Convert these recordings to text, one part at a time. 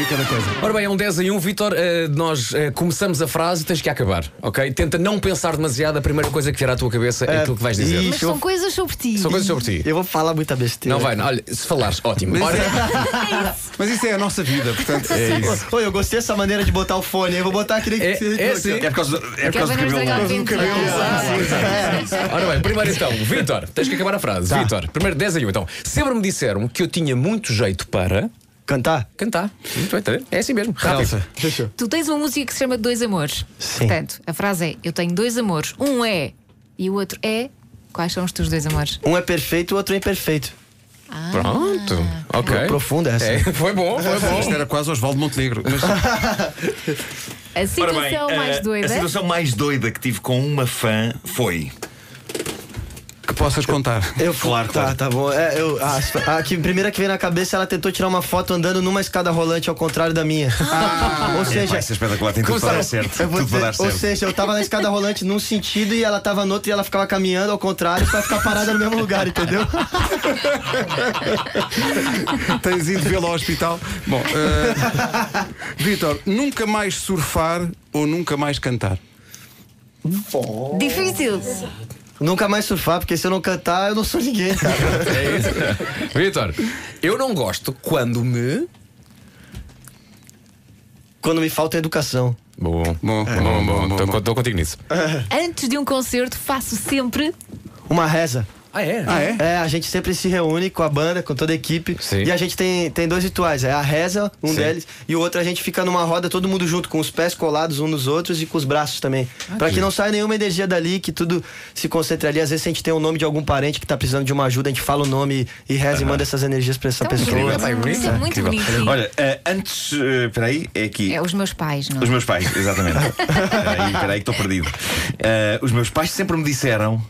cada coisa. Ora bem, é um 10 em 1, Vítor. Nós começamos a frase e tens que acabar, ok? Tenta não pensar demasiado, a primeira coisa que vier à tua cabeça é aquilo que vais dizer. Mas são coisas sobre ti. São coisas sobre ti. Eu vou falar muita besteira. Não vai, não. Olha, se falares, ótimo. Mas, Ora, mas isso é a nossa vida, portanto. é isso. Oi, eu gostei dessa maneira de botar o fone. Eu vou botar aquele É sim. É por causa do cabelo. Ora bem, primeiro então, Vítor, tens que acabar a frase. Tá. Vítor, primeiro 10 em 1. Então, sempre me disseram que eu tinha muito jeito para Cantar? cantar. Muito bem, tá bem? É assim mesmo. Rápido. Elsa. Fechou. Tu tens uma música que se chama Dois Amores. Sim. Portanto, a frase é: eu tenho dois amores. Um é e o outro é. Quais são os teus dois amores? Um é perfeito, o outro é imperfeito. Pronto. Ok. Profunda essa. É, foi bom, foi bom. Isto era quase Osvaldo Montenegro. Mas A situação mais doida. A situação mais doida que tive com uma fã foi. que possas contar. Claro, claro. Tá bom. A primeira que veio na cabeça, ela tentou tirar uma foto andando numa escada rolante ao contrário da minha. Ou seja, Vai ser espetacular, tem tudo para dar certo. eu vou Tudo para dar dizer, ou certo. seja, eu tava na escada rolante num sentido e ela tava no outro e ela ficava caminhando ao contrário pra ficar parada no mesmo lugar, entendeu? Tens ido vê-lo ao hospital. Bom, Vítor, nunca mais surfar ou nunca mais cantar? Difícil. Nunca mais surfar, porque se eu não cantar, eu não sou ninguém, cara. É isso. Vítor, eu não gosto quando me. Quando me falta educação. Bom, Bom. Estou contigo nisso. Antes de um concerto, faço sempre. Uma reza. Ah, é? Ah, é? É, a gente sempre se reúne com a banda, com toda a equipe. Sim. E a gente tem dois rituais. É a reza, um Sim. deles, e o outro a gente fica numa roda, todo mundo junto, com os pés colados uns nos outros e com os braços também. Pra que não saia nenhuma energia dali, que tudo se concentre ali. Às vezes a gente tem o nome de algum parente que tá precisando de uma ajuda, a gente fala o nome e reza e manda essas energias pra essa Tão pessoa. bonito. Isso é muito bonito. sim. Olha, antes. Peraí, é aqui. É os meus pais, não? Os meus pais, exatamente. Peraí, que estou perdido. Os meus pais sempre me disseram.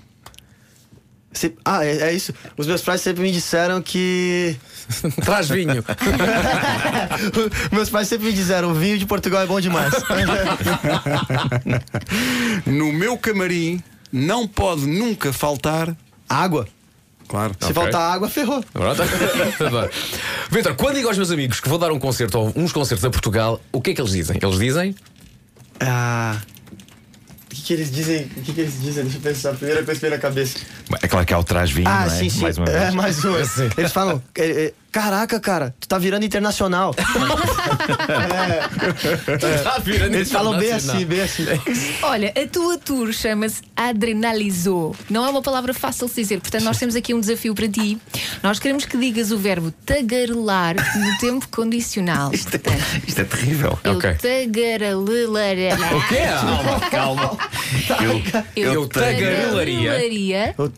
É isso. Os meus pais sempre me disseram que. Traz vinho. Meus pais sempre me disseram: o vinho de Portugal é bom demais. No meu camarim não pode nunca faltar. Água. Claro. Se faltar água, ferrou. Pronto. Vítor, quando digo aos meus amigos que vou dar um concerto ou uns concertos a Portugal, o que é que eles dizem? Eles dizem. O que eles dizem? Deixa eu pensar. A primeira coisa que veio na cabeça. É claro que há o trás vinho, não é? Sim. Mais uma vez. É, mais uma. Eles falam: caraca, cara, tu tá virando internacional. Eles falam bem assim, bem assim. Olha, a tua tour chama-se Adrenalizou. Não é uma palavra fácil de dizer, portanto, nós temos aqui um desafio para ti. Nós queremos que digas o verbo tagarelar no tempo condicional. Isto é terrível. Eu Ok. tagarelaria. O quê? Calma. Eu tagarelaria. O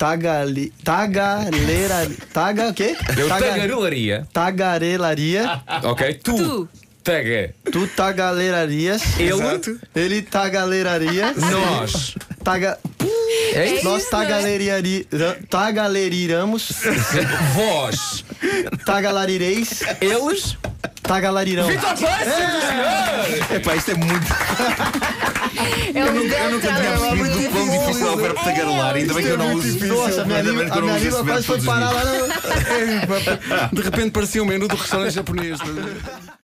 o quê? Eu tagarelaria. Tagarelaria. Ok, tu. Taga. Tu tagarelarias. Ele tagarelaria. Nós. É isso? Nós tagaleriramos. Vós. Tagalarireis. Eles. Tagalarirão. Vítor Clássico, Epá, isto é muito. Eu Eu nunca tinha percebido do quão difícil é o verbo tagarelar. Ainda bem que eu não uso. Nossa, a minha Ainda bem que eu não uso esse língua verbo quase foi todos os parar dias. lá no. De repente parecia um menu do restaurante japonês.